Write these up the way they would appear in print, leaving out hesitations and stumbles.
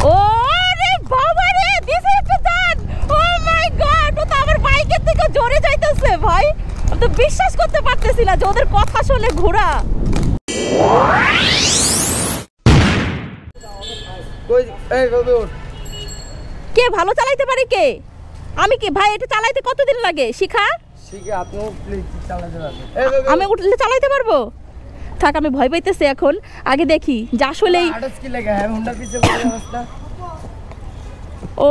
ওরে বাবা রে, দিছে একটা দান। ও মাই গড, ও তো আমার বাইকের থেকে জোরে যাইতেছে ভাই। আমি তো বিশ্বাস করতে পারতেছি না যে ওদের কথা শুনে ঘোড়া। কে ভালো চালাইতে পারে কে? আমি কি ভাই? এটা চালাইতে কতদিন লাগে? শিখা আমি উঠলে চালাইতে পারবো? থাক, আমি ভয় পাইতেছি এখন। আগে দেখি যে আসলেই ও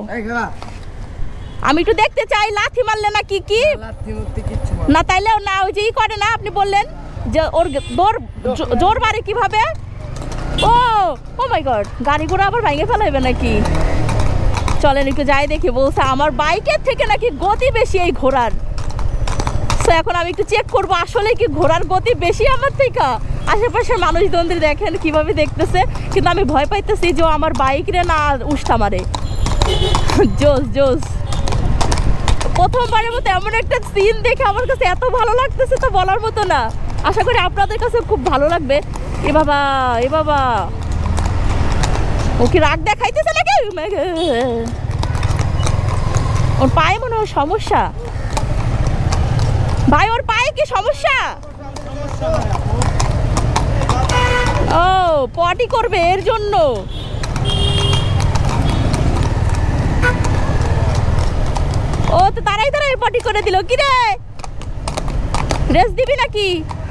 আমি একটু দেখতে চাই লাথি মারলে না কি কি না, তাইলেও না ওই যে ই করে না, আপনি বললেন যে ওর জোর মারে কিভাবে। ও ও মাই গড, গাড়ি ঘোড়া আবার ভেঙে ফেলাইবে নাকি? চলেন একটু যাই দেখি। বলছে আমার বাইকের থেকে নাকি গতি বেশি এই ঘোড়ার। তো এখন আমি একটু চেক করবো আসলে কি ঘোড়ার গতি বেশি আমার থেকে। আশেপাশের মানুষজনদের দেখেন কিভাবে দেখতেছে, কিন্তু আমি ভয় পাইতেছি যে আমার বাইক রে না উষ্টা মারে। জোস জোস, প্রথমবারের মতো এমন একটা সিন দেখে আমার কাছে এত ভালো লাগতেছে তো বলার মতো না। আশা করি আপনাদের কাছে খুব ভালো লাগবে। এ বাবা, এ বাবা, ও কি রাগ দেখাইতেছে নাকি? ওর পায়ে মনে হয় সমস্যা ভাই। ওর পায়ে কি সমস্যা? ও পটি করবে এর জন্য। ও তো তারাই তারাই পটি করে দিল। কি রে, রেস দিবি নাকি?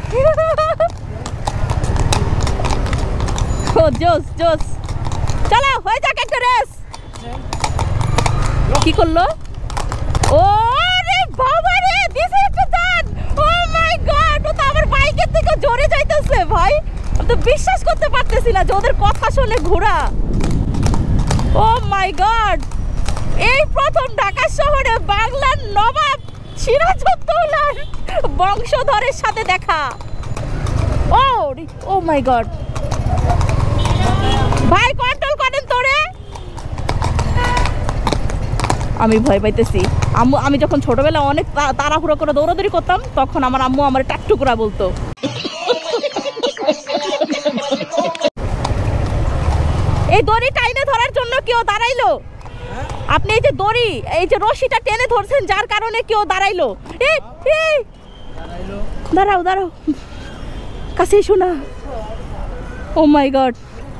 ও জোস জোস, চলো হয়ে যাক একটা রেস। কি করলো? ও রে বাবা রে, দিছে একটা দান। ও মাই গড, ও তো আমার বাইকের থেকে জোরে যাইতেছে ভাই। আমি তো বিশ্বাস করতে পারতেছি না যে ওদের কথা শুনে ঘোড়া। ও মাই গড, এই প্রথম ঢাকা শহরে বাংলার নবাব সিরাজউদ্দৌলার বংশধরের সাথে দেখা। ও ও মাই গড, ভাই কন্ট্রোল করেন তোরে। আমি ভয় পাইতেছি। আম্মু, আমি যখন ছোটবেলা অনেক তাড়াহুড়ো করে দৌড়াদৌড়ি করতাম, তখন আমার আম্মু আমার টাকটুকুরা বলতো। এই দড়ি টাইনে ধরার জন্য কেউ দাঁড়াইলো? আপনি এই যে দড়ি, এই যে রশিটা টেনে ধরছেন যার কারণে কেউ দাঁড়াইলো? দাঁড়াও দাঁড়াও, কাছে এসো না। Oh my god,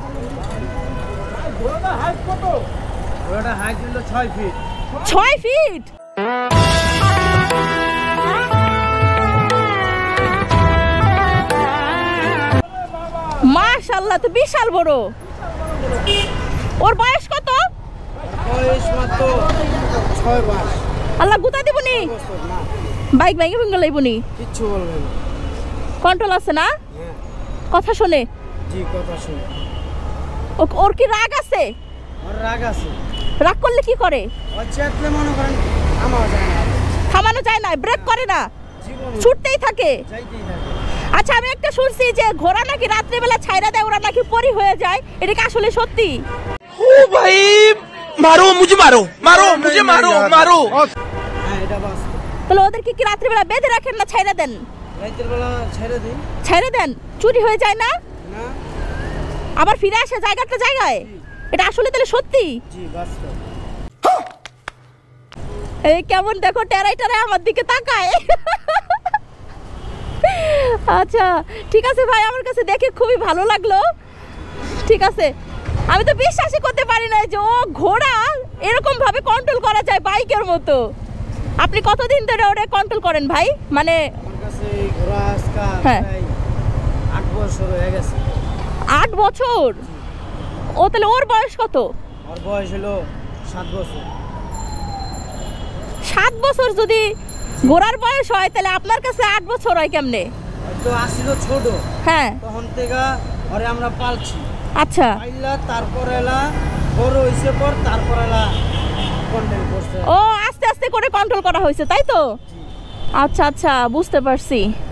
6 feet. মাশাআল্লাহ, তো বিশাল বড়। ওর বয়স কত? আল্লাহ গুতা দিবনি, বাইক ভেঙে ভেঙে লাইবনি। কিচ্ছু বলবে না, কন্ট্রোল আছে না? কথা শুনে। জি, কথা শুনে। ওর কি রাগ আছে? ওর রাগ আছে। রাগ করলে কি করে? ও চেতলে মনে করেন থামানো যায় না, ব্রেক করে না, ছুটতেই থাকে, যাইতেই থাকে। আচ্ছা, আমি একটা শুনছি যে ঘোড়া নাকি রাত্রিবেলা ছাইরা দেয়, ওরা নাকি পরি হয়ে যায়। এটা কি আসলে সত্যি? ও ভাই, মারো মুঝে, মারো মারো মুঝে, মারো মারো। হ্যাঁ, এটা বাস্তব। তাহলে ওদেরকে কি রাত্রিবেলা বেঁধে রাখেন না ছাইরা দেন? রাত্রিবেলা ছাইরা দেন। ছাইরা দেন, চুরি হয়ে যায় না? না, আবার ফিরে আসে জায়গাটা জায়গায়। এটা আসলে তাহলে সত্যি? জি, বাস্তব। এই কেমন দেখো, টেরাই টেরাই আমার দিকে তাকায়। আচ্ছা ঠিক আছে ভাই, আমার কাছে দেখে খুবই ভালো লাগলো। ঠিক আছে, আমি তো বিশ্বাসই করতে পারি না যে ও ঘোড়া এরকম ভাবে কন্ট্রোল করা যায় বাইকের মতো। আপনি কতদিন ধরে ওরে কন্ট্রোল করেন ভাই? মানে আমার কাছে ঘোড়া আজকে প্রায় 8 বছর হয়ে গেছে। 8 বছর? ও তাহলে ওর বয়স কত? ওর বয়স হলো 7 বছর। 7 বছর যদি ঘোড়ার বয়স হয়, তাহলে আপনার কাছে 8 বছর হয় কেমনে? তো আসিল ছোট, হ্যাঁ, তখন থেকে ওরে আমরা পালছি। আচ্ছা, পাইলা তারপর এলা বড় হইছে, পর তারপর এলা কন্ট্রোল করছে। ও আস্তে আস্তে করে কন্ট্রোল করা হয়েছে, তাই তো? আচ্ছা আচ্ছা, বুঝতে পারছি।